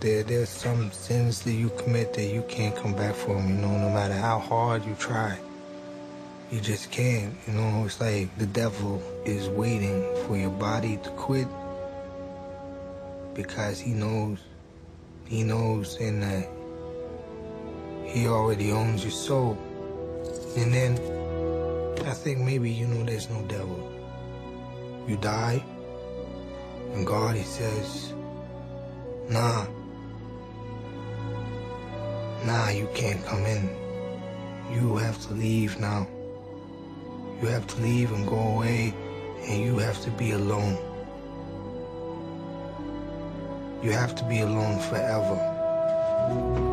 There's some sins that you commit that you can't come back from, you know, no matter how hard you try. You just can't, you know. It's like the devil is waiting for your body to quit because he knows in that he already owns your soul. And then I think maybe, you know, there's no devil. You die, and God, he says, nah, you can't come in. You have to leave now. You have to leave and go away, and you have to be alone. You have to be alone forever.